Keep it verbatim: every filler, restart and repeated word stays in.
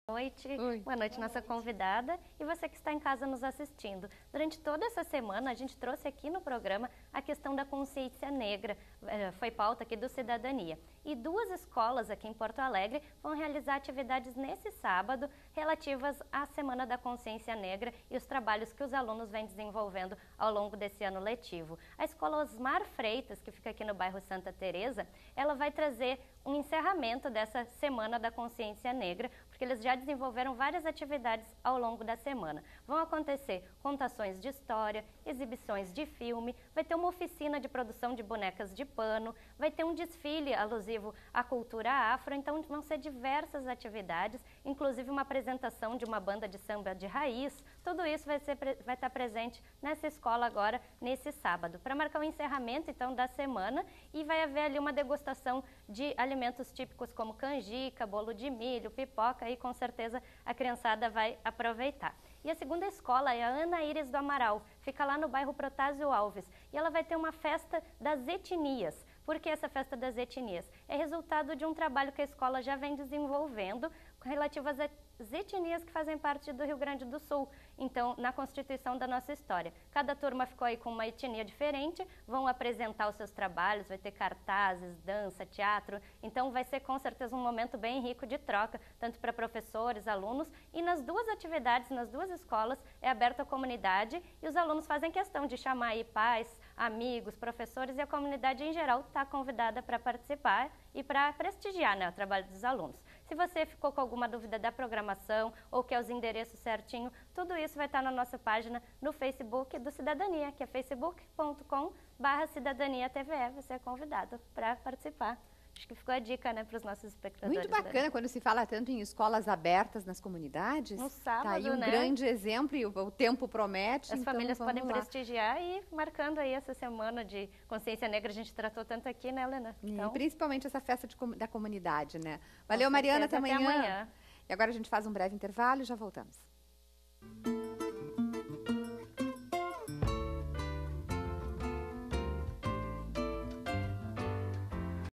Boa noite, Oi. boa noite, nossa convidada e você que está em casa nos assistindo. Durante toda essa semana a gente trouxe aqui no programa a questão da consciência negra, foi pauta aqui do Cidadania. E duas escolas aqui em Porto Alegre vão realizar atividades nesse sábado relativas à Semana da Consciência Negra e os trabalhos que os alunos vêm desenvolvendo ao longo desse ano letivo. A escola Osmar Freitas, que fica aqui no bairro Santa Teresa, ela vai trazer um encerramento dessa Semana da Consciência Negra, porque eles já desenvolveram várias atividades ao longo da semana. Vão acontecer contações de história, exibições de filme, vai ter uma oficina de produção de bonecas de pano, vai ter um desfile alusivo à cultura afro, então vão ser diversas atividades, inclusive uma apresentação de uma banda de samba de raiz. Tudo isso vai, ser, vai estar presente nessa escola agora, nesse sábado, para marcar o encerramento então da semana, e vai haver ali uma degustação de alimentos típicos como canjica, bolo de milho, pipoca, e com certeza a criançada vai aproveitar. E a segunda escola é a Ana Íris do Amaral, fica lá no bairro Protásio Alves, e ela vai ter uma festa das etnias. Por que essa festa das etnias? É resultado de um trabalho que a escola já vem desenvolvendo relativo às etnias que fazem parte do Rio Grande do Sul, então na constituição da nossa história. Cada turma ficou aí com uma etnia diferente, vão apresentar os seus trabalhos, vai ter cartazes, dança, teatro, então vai ser com certeza um momento bem rico de troca, tanto para professores, alunos, e nas duas atividades, nas duas escolas, é aberto à comunidade e os alunos fazem questão de chamar aí pais, amigos, professores, e a comunidade em geral está convidada para participar e para prestigiar, né, o trabalho dos alunos. Se você ficou com alguma dúvida da programação ou quer os endereços certinho, tudo isso vai estar na nossa página no Facebook do Cidadania, que é facebook ponto com barra cidadania T V E. Você é convidado para participar. Acho que ficou a dica, né, para os nossos espectadores. Muito bacana da... quando se fala tanto em escolas abertas nas comunidades. No sábado, tá aí um né? grande exemplo e o, o tempo promete. As então famílias podem lá. prestigiar e marcando aí essa semana de consciência negra, a gente tratou tanto aqui, né, Helena? Então... E principalmente essa festa de, da comunidade, né? Valeu, Mariana, até amanhã. Até amanhã. E agora a gente faz um breve intervalo e já voltamos.